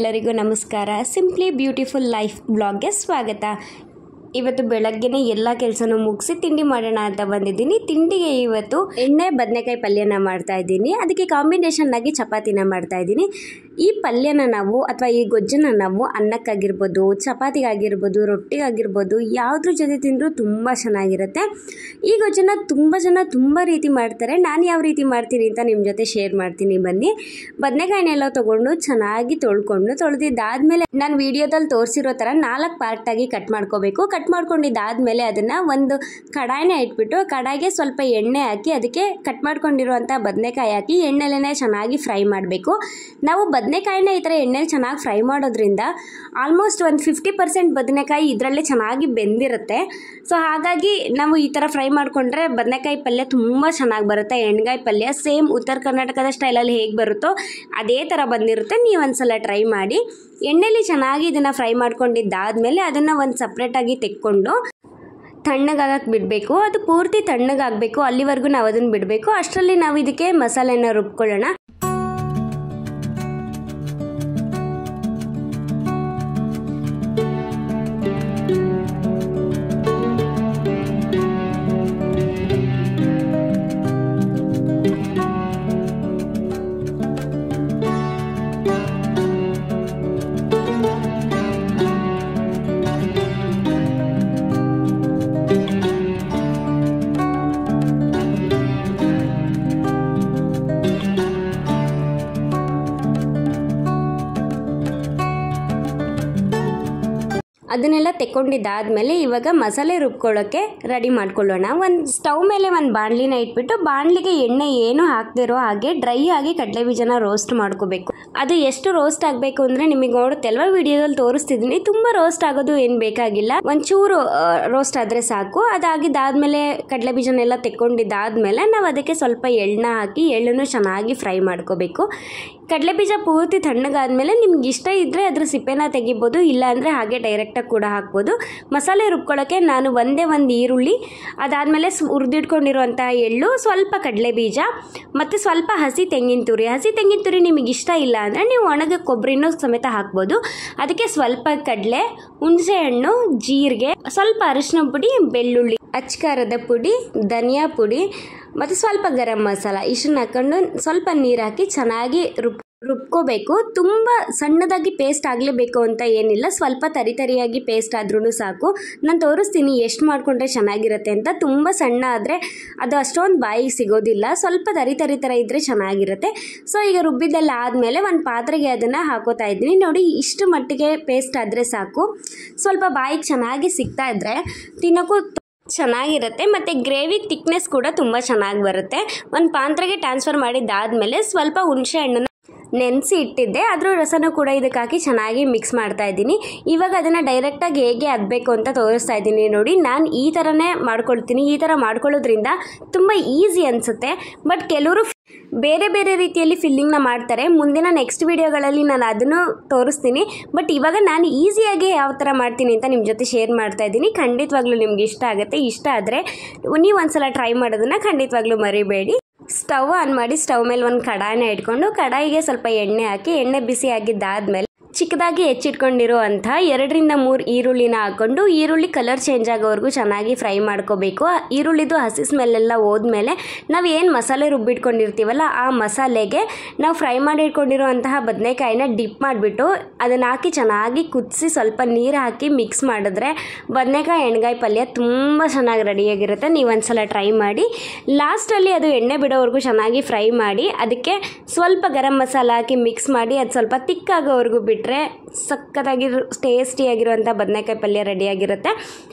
ಎಲ್ಲರಿಗೂ ನಮಸ್ಕಾರ. Simply beautiful life ಬ್ಲಾಗ್ಗೆ ಸ್ವಾಗತ. ಇವತ್ತು ಬೆಳಗ್ಗೆನೇ ಎಲ್ಲ ಕೆಲಸನೂ ಮುಗಿಸಿ ತಿಂಡಿ ಮಾಡೋಣ ಅಂತ ಬಂದಿದ್ದೀನಿ. ತಿಂಡಿಗೆ ಇವತ್ತು ಎಣ್ಣೆ ಬದನೆಕಾಯಿ ಪಲ್ಯನ ಮಾಡ್ತಾ ಇದ್ದೀನಿ. ಅದಕ್ಕೆ ಕಾಂಬಿನೇಷನ್ ಆಗಿ ಚಪಾತಿನ ಮಾಡ್ತಾ ಇದ್ದೀನಿ. ಈ ಪಲ್ಯನ ನಾವು ಅಥವಾ ಈ ಗೊಜ್ಜನ್ನು ನಾವು ಅನ್ನಕ್ಕಾಗಿರ್ಬೋದು, ಚಪಾತಿಗಾಗಿರ್ಬೋದು, ರೊಟ್ಟಿಗಾಗಿರ್ಬೋದು ಯಾವುದ್ರ ಜೊತೆ ತಿಂದರೂ ತುಂಬ ಚೆನ್ನಾಗಿರುತ್ತೆ. ಈ ಗೊಜ್ಜನ್ನು ತುಂಬ ಜನ ತುಂಬ ರೀತಿ ಮಾಡ್ತಾರೆ. ನಾನು ಯಾವ ರೀತಿ ಮಾಡ್ತೀನಿ ಅಂತ ನಿಮ್ಮ ಜೊತೆ ಶೇರ್ ಮಾಡ್ತೀನಿ. ಬನ್ನಿ. ಬದನೆಕಾಯಿನೆಲ್ಲ ತೊಗೊಂಡು ಚೆನ್ನಾಗಿ ತೊಳೆದಿದ್ದಾದಮೇಲೆ ನಾನು ವಿಡಿಯೋದಲ್ಲಿ ತೋರಿಸಿರೋ ಥರ 4 ಪಾರ್ಟಾಗಿ ಕಟ್ ಮಾಡ್ಕೋಬೇಕು. ಕಟ್ ಮಾಡ್ಕೊಂಡಿದ್ದಾದಮೇಲೆ ಅದನ್ನು ಒಂದು ಕಡಾಯಿನ ಇಟ್ಬಿಟ್ಟು ಕಡಾಯಿಗೆ ಸ್ವಲ್ಪ ಎಣ್ಣೆ ಹಾಕಿ ಅದಕ್ಕೆ ಕಟ್ ಮಾಡ್ಕೊಂಡಿರುವಂಥ ಬದನೆಕಾಯಿ ಹಾಕಿ ಎಣ್ಣೆಲೇ ಚೆನ್ನಾಗಿ ಫ್ರೈ ಮಾಡಬೇಕು. ನಾವು ಬದನೆಕಾಯಿನ ಈ ಥರ ಎಣ್ಣೆಲಿ ಚೆನ್ನಾಗಿ ಫ್ರೈ ಮಾಡೋದ್ರಿಂದ ಆಲ್ಮೋಸ್ಟ್ ಒಂದು 50% ಬದನೆಕಾಯಿ ಇದರಲ್ಲೇ ಚೆನ್ನಾಗಿ ಬೆಂದಿರುತ್ತೆ. ಸೊ ಹಾಗಾಗಿ ನಾವು ಈ ಥರ ಫ್ರೈ ಮಾಡಿಕೊಂಡ್ರೆ ಬದನೆಕಾಯಿ ಪಲ್ಯ ತುಂಬ ಚೆನ್ನಾಗಿ ಬರುತ್ತೆ. ಎಣ್ಗಾಯಿ ಪಲ್ಯ ಸೇಮ್ ಉತ್ತರ ಕರ್ನಾಟಕದ ಸ್ಟೈಲಲ್ಲಿ ಹೇಗೆ ಬರುತ್ತೋ ಅದೇ ಥರ ಬಂದಿರುತ್ತೆ. ನೀವು ಒಂದ್ಸಲ ಟ್ರೈ ಮಾಡಿ. ಎಣ್ಣೆಲಿ ಚೆನ್ನಾಗಿ ಇದನ್ನು ಫ್ರೈ ಮಾಡ್ಕೊಂಡಿದ್ದಾದಮೇಲೆ ಅದನ್ನು ಒಂದು ಸಪ್ರೇಟಾಗಿ ತೆಕ್ಕೊಂಡು ತಣ್ಣಗಾಗಕ್ಕೆ ಬಿಡಬೇಕು. ಅದು ಪೂರ್ತಿ ತಣ್ಣಗಾಗಬೇಕು, ಅಲ್ಲಿವರೆಗೂ ನಾವು ಅದನ್ನು ಬಿಡಬೇಕು. ಅಷ್ಟರಲ್ಲಿ ನಾವು ಇದಕ್ಕೆ ಮಸಾಲೆನ ರುಬ್ಕೊಳ್ಳೋಣ. ಅದನ್ನೆಲ್ಲ ತೆಕ್ಕೊಂಡಿದ್ದಾದಮೇಲೆ ಇವಾಗ ಮಸಾಲೆ ರುಬ್ಕೊಳ್ಳೋಕ್ಕೆ ರೆಡಿ ಮಾಡ್ಕೊಳ್ಳೋಣ. ಒಂದು ಸ್ಟವ್ ಮೇಲೆ ಒಂದು ಬಾಣಲಿನ ಇಟ್ಬಿಟ್ಟು ಬಾಣಲಿಗೆ ಎಣ್ಣೆ ಏನು ಹಾಕ್ದಿರೋ ಹಾಗೆ ಡ್ರೈ ಆಗಿ ಕಡಲೆ ಬೀಜನ ರೋಸ್ಟ್ ಮಾಡ್ಕೋಬೇಕು. ಅದು ಎಷ್ಟು ರೋಸ್ಟ್ ಆಗಬೇಕು ಅಂದರೆ ನಿಮಗೆ ನೋಡುತ್ತೆ ಅಲ್ವಾ, ವಿಡಿಯೋದಲ್ಲಿ ತೋರಿಸ್ತಿದ್ದೀನಿ. ತುಂಬ ರೋಸ್ಟ್ ಆಗೋದು ಏನು ಬೇಕಾಗಿಲ್ಲ, ಒಂಚೂರು ರೋಸ್ಟ್ ಆದರೆ ಸಾಕು. ಅದಾಗಿದ್ದಾದಮೇಲೆ ಕಡಲೆ ಬೀಜನೆಲ್ಲ ತೆಕ್ಕೊಂಡಿದ್ದಾದಮೇಲೆ ನಾವು ಅದಕ್ಕೆ ಸ್ವಲ್ಪ ಎಳ್ಳನ್ನ ಹಾಕಿ ಎಳ್ಳನ್ನು ಚೆನ್ನಾಗಿ ಫ್ರೈ ಮಾಡ್ಕೋಬೇಕು. ಕಡಲೆ ಬೀಜ ಪೂರ್ತಿ ತಣ್ಣಗಾದ್ಮೇಲೆ ನಿಮ್ಗೆ ಇಷ್ಟ ಇದ್ದರೆ ಅದ್ರ ಸಿಪ್ಪೆನ ತೆಗಿಬೋದು, ಇಲ್ಲಾಂದರೆ ಹಾಗೆ ಡೈರೆಕ್ಟಾಗಿ ಕೂಡ ಹಾಕ್ಬೋದು. ಮಸಾಲೆ ರುಬ್ಕೊಳ್ಳೋಕ್ಕೆ ನಾನು ಒಂದೇ ಒಂದು ಈರುಳ್ಳಿ, ಅದಾದಮೇಲೆ ಹುರಿದಿಟ್ಕೊಂಡಿರುವಂತಹ ಎಳ್ಳು, ಸ್ವಲ್ಪ ಕಡಲೆ ಬೀಜ ಮತ್ತು ಸ್ವಲ್ಪ ಹಸಿ ತೆಂಗಿನ ತುರಿ ನಿಮಗೆ ಇಷ್ಟ ಇಲ್ಲ ಅಂದರೆ ನೀವು ಒಣಗ ಕೊಬ್ಬರಿನೂ ಸಮೇತ ಹಾಕ್ಬೋದು. ಅದಕ್ಕೆ ಸ್ವಲ್ಪ ಕಡಲೆ, ಹುಣಸೆ ಹಣ್ಣು, ಜೀರಿಗೆ, ಸ್ವಲ್ಪ ಅರಿಶಿನ ಪುಡಿ, ಬೆಳ್ಳುಳ್ಳಿ, ಅಚ್ಕಾರದ ಪುಡಿ, ಧನಿಯಾ ಪುಡಿ ಮತ್ತು ಸ್ವಲ್ಪ ಗರಂ ಮಸಾಲ ಇಷ್ಟನ್ನು ಹಾಕ್ಕೊಂಡು ಸ್ವಲ್ಪ ನೀರು ಹಾಕಿ ಚೆನ್ನಾಗಿ ರುಬ್ಕೋಬೇಕು. ತುಂಬ ಸಣ್ಣದಾಗಿ ಪೇಸ್ಟ್ ಆಗಲೇಬೇಕು ಅಂತ ಏನಿಲ್ಲ, ಸ್ವಲ್ಪ ತರಿಯಾಗಿ ಪೇಸ್ಟ್ ಆದ್ರೂ ಸಾಕು. ನಾನು ತೋರಿಸ್ತೀನಿ ಎಷ್ಟು ಮಾಡಿಕೊಂಡ್ರೆ ಚೆನ್ನಾಗಿರುತ್ತೆ ಅಂತ. ತುಂಬ ಸಣ್ಣ ಆದರೆ ಅದು ಅಷ್ಟೊಂದು ಬಾಯಿಗೆ ಸಿಗೋದಿಲ್ಲ, ಸ್ವಲ್ಪ ತರಿ ಥರ ಇದ್ದರೆ ಚೆನ್ನಾಗಿರುತ್ತೆ. ಸೊ ಈಗ ರುಬ್ಬಿದ್ದೆಲ್ಲ ಆದಮೇಲೆ ಒಂದು ಪಾತ್ರೆಗೆ ಅದನ್ನು ಹಾಕೋತಾ ಇದ್ದೀನಿ. ನೋಡಿ, ಇಷ್ಟು ಮಟ್ಟಿಗೆ ಪೇಸ್ಟ್ ಆದರೆ ಸಾಕು. ಸ್ವಲ್ಪ ಬಾಯಿಗೆ ಚೆನ್ನಾಗಿ ಸಿಗ್ತಾ ಇದ್ದರೆ ತಿನ್ನೋಕ್ಕೂ ಚೆನ್ನಾಗಿರುತ್ತೆ ಮತ್ತು ಗ್ರೇವಿ ಥಿಕ್ನೆಸ್ ಕೂಡ ತುಂಬ ಚೆನ್ನಾಗಿ ಬರುತ್ತೆ. ಒಂದು ಪಾತ್ರೆಗೆ ಟ್ರಾನ್ಸ್ಫರ್ ಮಾಡಿದ್ದಾದಮೇಲೆ ಸ್ವಲ್ಪ ಹುಣಸೆ ಹಣ್ಣನ್ನು ನೆನೆಸಿ ಇಟ್ಟಿದ್ದೆ, ಅದರ ರಸನೂ ಕೂಡ ಇದಕ್ಕೆ ಹಾಕಿ ಚೆನ್ನಾಗಿ ಮಿಕ್ಸ್ ಮಾಡ್ತಾ ಇದ್ದೀನಿ. ಇವಾಗ ಅದನ್ನು ಡೈರೆಕ್ಟಾಗಿ ಹೇಗೆ ಆಗಬೇಕು ಅಂತ ತೋರಿಸ್ತಾ ಇದ್ದೀನಿ. ನೋಡಿ, ನಾನು ಈ ಥರನೇ ಮಾಡ್ಕೊಳ್ತೀನಿ. ಈ ಥರ ಮಾಡ್ಕೊಳ್ಳೋದ್ರಿಂದ ತುಂಬ ಈಸಿ ಅನಿಸುತ್ತೆ. ಬಟ್ ಕೆಲವರು ಬೇರೆ ಬೇರೆ ರೀತಿಯಲ್ಲಿ ಫಿಲ್ಲಿಂಗ್ನ ಮಾಡ್ತಾರೆ. ಮುಂದಿನ ನೆಕ್ಸ್ಟ್ ವಿಡಿಯೋಗಳಲ್ಲಿ ನಾನು ಅದನ್ನು ತೋರಿಸ್ತೀನಿ. ಬಟ್ ಇವಾಗ ನಾನು ಈಸಿಯಾಗಿ ಯಾವ ಥರ ಮಾಡ್ತೀನಿ ಅಂತ ನಿಮ್ಮ ಜೊತೆ ಶೇರ್ ಮಾಡ್ತಾ ಇದ್ದೀನಿ. ಖಂಡಿತವಾಗ್ಲೂ ನಿಮ್ಗೆ ಇಷ್ಟ ಆಗುತ್ತೆ. ಇಷ್ಟ ಆದರೆ ನೀವು ಒಂದ್ಸಲ ಟ್ರೈ ಮಾಡೋದನ್ನು ಖಂಡಿತವಾಗ್ಲೂ ಮರಿಬೇಡಿ. ಸ್ಟವ್ ಆನ್ ಮಾಡಿ ಸ್ಟವ್ ಮೇಲೆ ಒಂದು ಕಡಾಯಿನ ಇಟ್ಕೊಂಡು ಕಡಾಯಿಗೆ ಸ್ವಲ್ಪ ಎಣ್ಣೆ ಹಾಕಿ ಎಣ್ಣೆ ಬಿಸಿ ಆಗಿದ್ದಾದಮೇಲೆ ಚಿಕ್ಕದಾಗಿ ಹೆಚ್ಚಿಟ್ಕೊಂಡಿರೋ ಅಂಥ 2 ರಿಂದ 3 ಈರುಳ್ಳಿನ ಹಾಕ್ಕೊಂಡು ಈರುಳ್ಳಿ ಕಲರ್ ಚೇಂಜ್ ಆಗೋವರೆಗೂ ಚೆನ್ನಾಗಿ ಫ್ರೈ ಮಾಡ್ಕೋಬೇಕು. ಈರುಳ್ಳಿದು ಹಸಿ ಸ್ಮೆಲ್ಲೆಲ್ಲ ಹೋದ್ಮೇಲೆ ನಾವು ಏನು ಮಸಾಲೆ ರುಬ್ಬಿಟ್ಕೊಂಡಿರ್ತೀವಲ್ಲ ಆ ಮಸಾಲೆಗೆ ನಾವು ಫ್ರೈ ಮಾಡಿಟ್ಕೊಂಡಿರುವಂತಹ ಬದನೆಕಾಯಿನ ಡಿಪ್ ಮಾಡಿಬಿಟ್ಟು ಅದನ್ನು ಹಾಕಿ ಚೆನ್ನಾಗಿ ಕುದಿಸಿ ಸ್ವಲ್ಪ ನೀರು ಹಾಕಿ ಮಿಕ್ಸ್ ಮಾಡಿದ್ರೆ ಬದನೆಕಾಯಿ ಎಣ್ಗಾಯಿ ಪಲ್ಯ ತುಂಬ ಚೆನ್ನಾಗಿ ರೆಡಿಯಾಗಿರುತ್ತೆ. ನೀವು ಒಂದ್ಸಲ ಟ್ರೈ ಮಾಡಿ. ಲಾಸ್ಟಲ್ಲಿ ಅದು ಎಣ್ಣೆ ಬಿಡೋವರೆಗೂ ಚೆನ್ನಾಗಿ ಫ್ರೈ ಮಾಡಿ ಅದಕ್ಕೆ ಸ್ವಲ್ಪ ಗರಂ ಮಸಾಲ ಹಾಕಿ ಮಿಕ್ಸ್ ಮಾಡಿ ಅದು ಸ್ವಲ್ಪ ತಿಕ್ಕಾಗೋವರೆಗೂ ಬಿಟ್ಟರೆ ಸಕ್ಕತ್ತಾಗಿ ಟೇಸ್ಟಿಯಾಗಿರುವಂಥ ಬದನೆಕಾಯಿ ಪಲ್ಯ ರೆಡಿಯಾಗಿರುತ್ತೆ.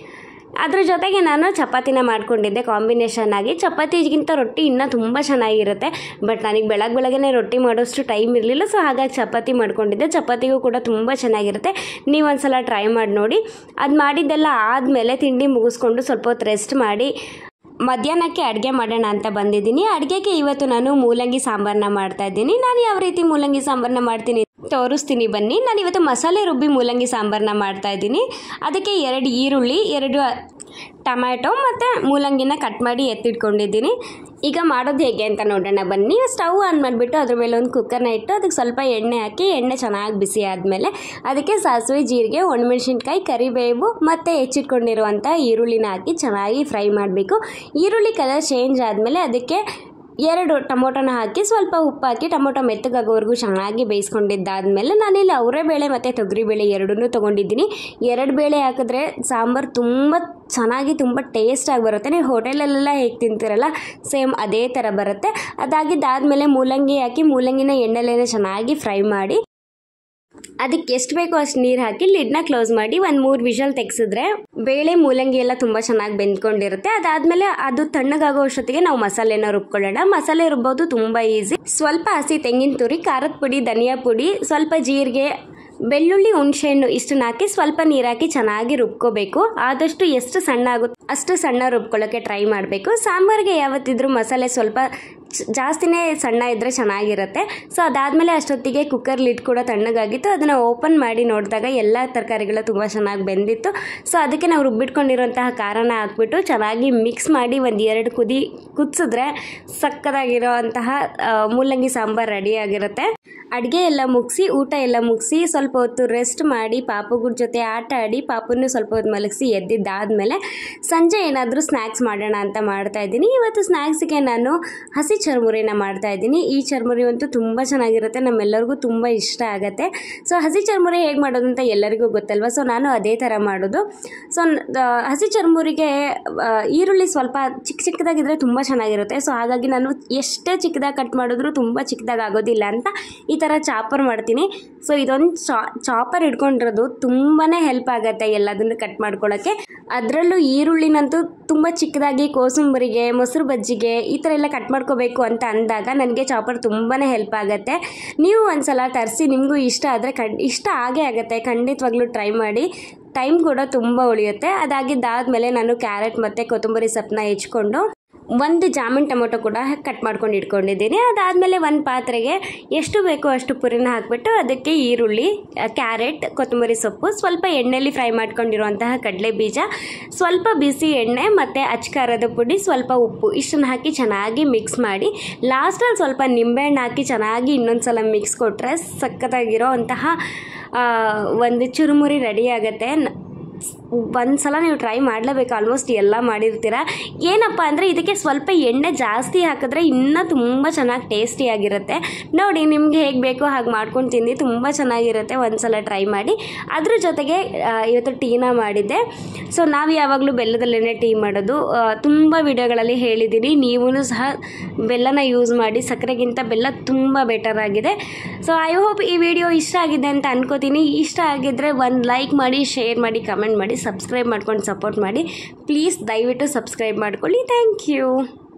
ಅದ್ರ ಜೊತೆಗೆ ನಾನು ಚಪಾತಿನ ಮಾಡ್ಕೊಂಡಿದ್ದೆ ಕಾಂಬಿನೇಷನ್ ಆಗಿ. ಚಪಾತಿಗಿಂತ ರೊಟ್ಟಿ ಇನ್ನೂ ತುಂಬ ಚೆನ್ನಾಗಿರುತ್ತೆ. ಬಟ್ ನನಗೆ ಬೆಳಗ್ಗೆ ರೊಟ್ಟಿ ಮಾಡೋಷ್ಟು ಟೈಮ್ ಇರಲಿಲ್ಲ, ಸೊ ಹಾಗಾಗಿ ಚಪಾತಿ ಮಾಡ್ಕೊಂಡಿದ್ದೆ. ಚಪಾತಿಗೂ ಕೂಡ ತುಂಬ ಚೆನ್ನಾಗಿರುತ್ತೆ. ನೀವು ಒಂದ್ಸಲ ಟ್ರೈ ಮಾಡಿ ನೋಡಿ. ಅದು ಮಾಡಿದ್ದೆಲ್ಲ ಆದಮೇಲೆ ತಿಂಡಿ ಮುಗಿಸ್ಕೊಂಡು ಸ್ವಲ್ಪ ಹೊತ್ತು ರೆಸ್ಟ್ ಮಾಡಿ ಮಧ್ಯಾಹ್ನಕ್ಕೆ ಅಡುಗೆ ಮಾಡೋಣ ಅಂತ ಬಂದಿದ್ದೀನಿ. ಅಡುಗೆಗೆ ಇವತ್ತು ನಾನು ಮೂಲಂಗಿ ಸಾಂಬಾರನ್ನ ಮಾಡ್ತಾಯಿದ್ದೀನಿ. ನಾನು ಯಾವ ರೀತಿ ಮೂಲಂಗಿ ಸಾಂಬಾರನ್ನ ಮಾಡ್ತೀನಿ ತೋರಿಸ್ತೀನಿ ಬನ್ನಿ. ನಾನು ಇವತ್ತು ಮಸಾಲೆ ರುಬ್ಬಿ ಮೂಲಂಗಿ ಸಾಂಬಾರನ್ನ ಮಾಡ್ತಾಯಿದ್ದೀನಿ. ಅದಕ್ಕೆ 2 ಈರುಳ್ಳಿ, 2 ಟೊಮ್ಯಾಟೊ ಮತ್ತು ಮೂಲಂಗಿನ ಕಟ್ ಮಾಡಿ ಎತ್ತಿಟ್ಕೊಂಡಿದ್ದೀನಿ. ಈಗ ಮಾಡೋದು ಹೇಗೆ ಅಂತ ನೋಡೋಣ ಬನ್ನಿ. ಸ್ಟವ್ ಆನ್ ಮಾಡಿಬಿಟ್ಟು ಅದ್ರ ಮೇಲೆ ಒಂದು ಕುಕ್ಕರ್ನ ಇಟ್ಟು ಅದಕ್ಕೆ ಸ್ವಲ್ಪ ಎಣ್ಣೆ ಹಾಕಿ, ಎಣ್ಣೆ ಚೆನ್ನಾಗಿ ಬಿಸಿ ಆದಮೇಲೆ ಅದಕ್ಕೆ ಸಾಸಿವೆ, ಜೀರಿಗೆ, ಒಣಮೆಣಸಿನ್ಕಾಯಿ, ಕರಿಬೇವು ಮತ್ತು ಹೆಚ್ಚಿಟ್ಕೊಂಡಿರುವಂಥ ಈರುಳ್ಳಿನ ಹಾಕಿ ಚೆನ್ನಾಗಿ ಫ್ರೈ ಮಾಡಬೇಕು. ಈರುಳ್ಳಿ ಕಲರ್ ಚೇಂಜ್ ಆದಮೇಲೆ ಅದಕ್ಕೆ 2 ಟೊಮೊಟೊನ ಹಾಕಿ ಸ್ವಲ್ಪ ಉಪ್ಪು ಹಾಕಿ ಟೊಮೊಟೊ ಮೆತ್ತಗಾಗೋವರೆಗೂ ಚೆನ್ನಾಗಿ ಬೇಯಿಸ್ಕೊಂಡಿದ್ದಾದಮೇಲೆ ನಾನಿಲ್ಲಿ ಅವರೆಬೇಳೆ ಮತ್ತು ತೊಗರಿಬೇಳೆ ಎರಡನ್ನೂ ತೊಗೊಂಡಿದ್ದೀನಿ. 2 ಬೇಳೆ ಹಾಕಿದ್ರೆ ಸಾಂಬಾರು ತುಂಬ ಚೆನ್ನಾಗಿ ತುಂಬ ಟೇಸ್ಟಾಗಿ ಬರುತ್ತೆ. ನೀವು ಹೋಟೆಲಲ್ಲೆಲ್ಲ ಹೇಗೆ ತಿಂತೀರಲ್ಲ ಸೇಮ್ ಅದೇ ಥರ ಬರುತ್ತೆ. ಅದಾಗಿದ್ದಾದಮೇಲೆ ಮೂಲಂಗಿ ಹಾಕಿ ಮೂಲಂಗಿನ ಎಣ್ಣೆಲೇನೆ ಚೆನ್ನಾಗಿ ಫ್ರೈ ಮಾಡಿ ಅದಕ್ಕೆ ಎಷ್ಟು ಬೇಕೋ ಅಷ್ಟು ನೀರು ಹಾಕಿ ಲಿಡ್ನ ಕ್ಲೋಸ್ ಮಾಡಿ 1-3 ವಿಷಲ್ ತೆಗೆಸಿದ್ರೆ ಬೇಳೆ ಮೂಲಂಗಿ ಎಲ್ಲ ತುಂಬ ಚೆನ್ನಾಗಿ ಬೆಂದ್ಕೊಂಡಿರುತ್ತೆ. ಅದಾದಮೇಲೆ ಅದು ತಣ್ಣಗಾಗೋ ಅಷ್ಟೊತ್ತಿಗೆ ನಾವು ಮಸಾಲೆನ ರುಬ್ಕೊಳ್ಳೋಣ. ಮಸಾಲೆ ರುಬ್ಬೋದು ತುಂಬ ಈಸಿ. ಸ್ವಲ್ಪ ಹಸಿ ತೆಂಗಿನ ತುರಿ, ಖಾರದ ಪುಡಿ, ಧನಿಯಾ ಪುಡಿ, ಸ್ವಲ್ಪ ಜೀರಿಗೆ, ಬೆಳ್ಳುಳ್ಳಿ, ಹುಣಸೆಹಣ್ಣು ಇಷ್ಟನ್ನ ಹಾಕಿ ಸ್ವಲ್ಪ ನೀರು ಹಾಕಿ ಚೆನ್ನಾಗಿ ರುಬ್ಕೋಬೇಕು. ಆದಷ್ಟು ಎಷ್ಟು ಸಣ್ಣ ಆಗುತ್ತೆ ಅಷ್ಟು ಸಣ್ಣ ರುಬ್ಕೊಳ್ಳೋಕ್ಕೆ ಟ್ರೈ ಮಾಡಬೇಕು. ಸಾಂಬಾರಿಗೆ ಯಾವತ್ತಿದ್ರೂ ಮಸಾಲೆ ಸ್ವಲ್ಪ ಜಾಸ್ತಿನೇ ಸಣ್ಣ ಇದ್ದರೆ ಚೆನ್ನಾಗಿರುತ್ತೆ. ಸೊ ಅದಾದಮೇಲೆ ಅಷ್ಟೊತ್ತಿಗೆ ಕುಕ್ಕರ್ ಲಿಡ್ ಕೂಡ ತಣ್ಣಗಾಗಿತ್ತು. ಅದನ್ನು ಓಪನ್ ಮಾಡಿ ನೋಡಿದಾಗ ಎಲ್ಲ ತರಕಾರಿಗಳು ತುಂಬ ಚೆನ್ನಾಗಿ ಬೆಂದಿತ್ತು. ಸೊ ಅದಕ್ಕೆ ನಾವು ರುಬ್ಬಿಟ್ಕೊಂಡಿರೋಂತಹ ಖಾರನ ಹಾಕ್ಬಿಟ್ಟು ಚೆನ್ನಾಗಿ ಮಿಕ್ಸ್ ಮಾಡಿ 1-2 ಕುದಿಸಿದ್ರೆ ಸಕ್ಕತ್ತಾಗಿರೋ ಅಂತಹ ಮೂಲಂಗಿ ಸಾಂಬಾರು ರೆಡಿಯಾಗಿರುತ್ತೆ. ಅಡುಗೆ ಎಲ್ಲ ಮುಗಿಸಿ, ಊಟ ಎಲ್ಲ ಮುಗಿಸಿ ಸ್ವಲ್ಪ ಹೊತ್ತು ರೆಸ್ಟ್ ಮಾಡಿ ಪಾಪುಗಳ ಜೊತೆ ಆಟ ಆಡಿ ಪಾಪನ್ನು ಸ್ವಲ್ಪ ಹೊತ್ತು ಮಲಗಿಸಿ ಎದ್ದಿದ್ದಾದಮೇಲೆ ಸಂಜೆ ಏನಾದರೂ ಸ್ನ್ಯಾಕ್ಸ್ ಮಾಡೋಣ ಅಂತ ಮಾಡ್ತಾಯಿದ್ದೀನಿ. ಇವತ್ತು ಸ್ನ್ಯಾಕ್ಸಿಗೆ ನಾನು ಹಸಿ ಚರ್ಮುರಿನ ಮಾಡ್ತಾಯಿದ್ದೀನಿ. ಈ ಚರ್ಮುರಿ ಅಂತೂ ತುಂಬ ಚೆನ್ನಾಗಿರುತ್ತೆ, ನಮ್ಮೆಲ್ಲರಿಗೂ ತುಂಬ ಇಷ್ಟ ಆಗುತ್ತೆ. ಸೊ ಹಸಿ ಚರ್ಮುರಿ ಹೇಗೆ ಮಾಡೋದು ಅಂತ ಎಲ್ಲರಿಗೂ ಗೊತ್ತಲ್ವ. ಸೊ ನಾನು ಅದೇ ಥರ ಮಾಡೋದು. ಸೊ ಹಸಿ ಚರ್ಮುರಿಗೆ ಈರುಳ್ಳಿ ಸ್ವಲ್ಪ ಚಿಕ್ಕದಾಗಿದ್ದರೆ ತುಂಬ ಚೆನ್ನಾಗಿರುತ್ತೆ. ಸೊ ಹಾಗಾಗಿ ನಾನು ಎಷ್ಟೇ ಚಿಕ್ಕದಾಗಿ ಕಟ್ ಮಾಡಿದ್ರೂ ತುಂಬ ಚಿಕ್ಕದಾಗಿ ಆಗೋದಿಲ್ಲ ಅಂತ ಈ ಥರ ಚಾಪರ್ ಮಾಡ್ತೀನಿ. ಸೊ ಇದೊಂದು ಚಾಪರ್ ಇಟ್ಕೊಂಡಿರೋದು ತುಂಬಾ ಹೆಲ್ಪ್ ಆಗುತ್ತೆ ಎಲ್ಲದನ್ನು ಕಟ್ ಮಾಡ್ಕೊಳ್ಳೋಕ್ಕೆ. ಅದರಲ್ಲೂ ಈರುಳ್ಳಿನಂತೂ ತುಂಬ ಚಿಕ್ಕದಾಗಿ ಕೋಸಂಬರಿಗೆ, ಮೊಸರು ಬಜ್ಜಿಗೆ ಈ ಥರ ಎಲ್ಲ ಕಟ್ ಮಾಡ್ಕೋಬೇಕು ಅಂತ ಅಂದಾಗ ನನಗೆ ಚಾಪರ್ ತುಂಬಾ ಹೆಲ್ಪ್ ಆಗುತ್ತೆ. ನೀವು ಒಂದ್ಸಲ ತರಿಸಿ, ನಿಮಗೂ ಇಷ್ಟ ಆದರೆ ಇಷ್ಟ ಆಗೇ ಆಗುತ್ತೆ. ಖಂಡಿತವಾಗ್ಲೂ ಟ್ರೈ ಮಾಡಿ, ಟೈಮ್ ಕೂಡ ತುಂಬ ಉಳಿಯುತ್ತೆ. ಅದಾಗಿದ್ದಾದಮೇಲೆ ನಾನು ಕ್ಯಾರೆಟ್ ಮತ್ತು ಕೊತ್ತಂಬರಿ ಸೊಪ್ಪನ್ನ ಹೆಚ್ಕೊಂಡು 1 ಜಾಮೂನ್ ಟೊಮೊಟೊ ಕೂಡ ಕಟ್ ಮಾಡ್ಕೊಂಡು ಇಟ್ಕೊಂಡಿದ್ದೀನಿ. ಅದಾದಮೇಲೆ ಒಂದು ಪಾತ್ರೆಗೆ ಎಷ್ಟು ಬೇಕೋ ಅಷ್ಟು ಪುರಿನ ಹಾಕಿಬಿಟ್ಟು ಅದಕ್ಕೆ ಈರುಳ್ಳಿ, ಕ್ಯಾರೆಟ್, ಕೊತ್ತಂಬರಿ ಸೊಪ್ಪು, ಸ್ವಲ್ಪ ಎಣ್ಣೆಯಲ್ಲಿ ಫ್ರೈ ಮಾಡ್ಕೊಂಡಿರುವಂತಹ ಕಡಲೆ ಬೀಜ, ಸ್ವಲ್ಪ ಬಿಸಿ ಎಣ್ಣೆ ಮತ್ತು ಅಚ್ಕಾರದ ಪುಡಿ, ಸ್ವಲ್ಪ ಉಪ್ಪು ಇಷ್ಟನ್ನು ಹಾಕಿ ಚೆನ್ನಾಗಿ ಮಿಕ್ಸ್ ಮಾಡಿ ಲಾಸ್ಟಲ್ಲಿ ಸ್ವಲ್ಪ ನಿಂಬೆಹಣ್ಣು ಹಾಕಿ ಚೆನ್ನಾಗಿ ಇನ್ನೊಂದು ಸಲ ಮಿಕ್ಸ್ ಕೊಟ್ಟರೆ ಸಖತ್ತಾಗಿರೋ ಅಂತಹ ಒಂದು ಚುರುಮುರಿ ರೆಡಿ ಆಗುತ್ತೆ. ಒಂದು ಸಲ ನೀವು ಟ್ರೈ ಮಾಡಲೇಬೇಕು. ಆಲ್ಮೋಸ್ಟ್ ಎಲ್ಲ ಮಾಡಿರ್ತೀರ. ಏನಪ್ಪ ಅಂದರೆ ಇದಕ್ಕೆ ಸ್ವಲ್ಪ ಎಣ್ಣೆ ಜಾಸ್ತಿ ಹಾಕಿದ್ರೆ ಇನ್ನೂ ತುಂಬ ಚೆನ್ನಾಗಿ ಟೇಸ್ಟಿಯಾಗಿರುತ್ತೆ. ನೋಡಿ, ನಿಮಗೆ ಹೇಗೆ ಬೇಕೋ ಹಾಗೆ ಮಾಡ್ಕೊಂಡು ತಿಂದು ತುಂಬ ಚೆನ್ನಾಗಿರುತ್ತೆ. ಒಂದು ಸಲ ಟ್ರೈ ಮಾಡಿ. ಅದ್ರ ಜೊತೆಗೆ ಇವತ್ತು ಟೀನ ಮಾಡಿದ್ದೆ. ಸೊ ನಾವು ಯಾವಾಗಲೂ ಬೆಲ್ಲದಲ್ಲೇ ಟೀ ಮಾಡೋದು. ತುಂಬ ವಿಡಿಯೋಗಳಲ್ಲಿ ಹೇಳಿದ್ದೀನಿ, ನೀವೂ ಸಹ ಬೆಲ್ಲನ ಯೂಸ್ ಮಾಡಿ. ಸಕ್ಕರೆಗಿಂತ ಬೆಲ್ಲ ತುಂಬ ಬೆಟರ್ ಆಗಿದೆ. ಸೊ ಐ ಹೋಪ್ ಈ ವಿಡಿಯೋ ಇಷ್ಟ ಆಗಿದೆ ಅಂತ ಅನ್ಕೋತೀನಿ. ಇಷ್ಟ ಆಗಿದ್ದರೆ ಒಂದು ಲೈಕ್ ಮಾಡಿ, ಶೇರ್ ಮಾಡಿ, ಕಮೆಂಟ್ ಮಾಡಿ, ಸಬ್ಸ್ಕ್ರೈಬ್ ಮಾಡ್ಕೊಂಡು ಸಪೋರ್ಟ್ ಮಾಡಿ. ಪ್ಲೀಸ್ ದಯವಿಟ್ಟು ಸಬ್ಸ್ಕ್ರೈಬ್ ಮಾಡ್ಕೊಳ್ಳಿ. Thank you.